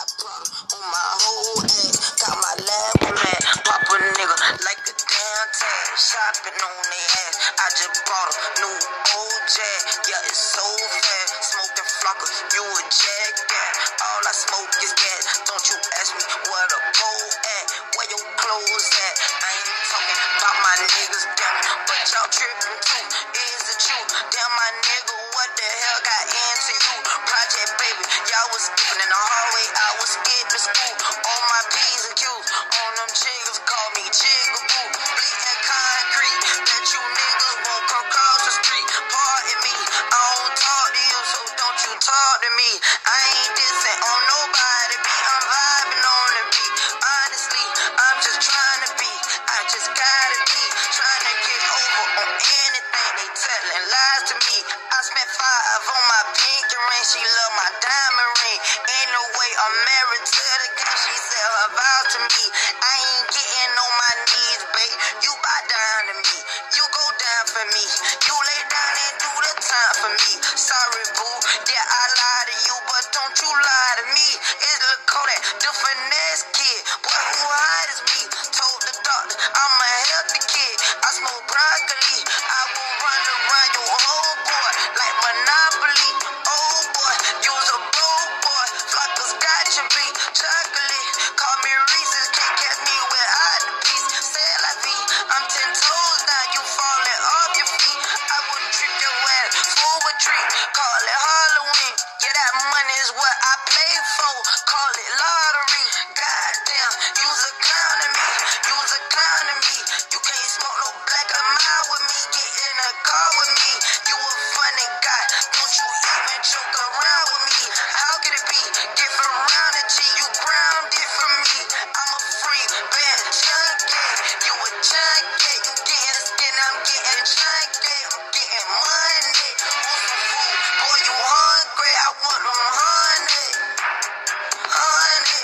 On my whole ass, got my lab flat. Pop a nigga like a damn tag. Shopping on they ass. I just bought a new old jag. Yeah, it's so fast. Smoking flocker, you a jackass. All I smoke is gas. Don't you ask me where the pole at. Where your clothes at? I ain't talking about my niggas, damn. But y'all tripping too. Is it you? Damn, my nigga, what the hell got into you? Project baby, y'all was skipping in the hallway. I was skipping school. On my P's and Q's. On them chiggers, call me Jigaboo. Bleeding concrete. Bet you niggas won't come across the street. Pardon me, I don't talk to you, so don't you talk to me. I ain't dissing on nobody, B. I'm vibing on the beat. Honestly, I'm just trying to be. I just gotta be. Trying to get over on anything they telling lies to me. I spent 5 on my pinky ring. She love my diamond ring. Ain't no way I'm married to the game. She said her vows to me. I ain't getting on my knees, babe. You bow down to me. You go down for me. You lay down and do the time for me. Sorry, boo. Yeah, I lie to you, but don't you lie to me. It's Lil Kodak, the finesse kid. Boy, who hide is me? Told the doctor I'm a healthy kid. I smoke broccoli. I will run around your whole boy like Monopoly. Oh boy, you's a bold boy. Flockers got you beat. Chocolate, call me Reese's. Can't catch me without the piece. Say la vie, I'm 10 toes down. You falling off your feet. I would trip your ass for a treat. Call it Halloween. Yeah, that money is what I play for. Call it lottery. Goddamn, you's a clown to me. You's a clown to me. You can't smoke no black or mild with me. Get in the car with me. You a funny guy. Don't you even joke around with me. How could it be different around the G? You grounded for me. I'm a free bad junkie. You a junkie. You getting skin, I'm getting junkie. I'm getting money. Want some food? Boy, you hungry? I want them honey. Honey.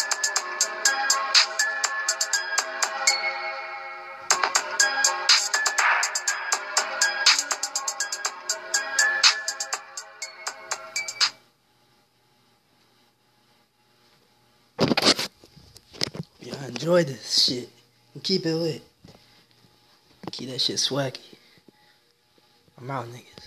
Y'all enjoy this shit and keep it lit. Keep that shit swaggy. I'm out, nigga.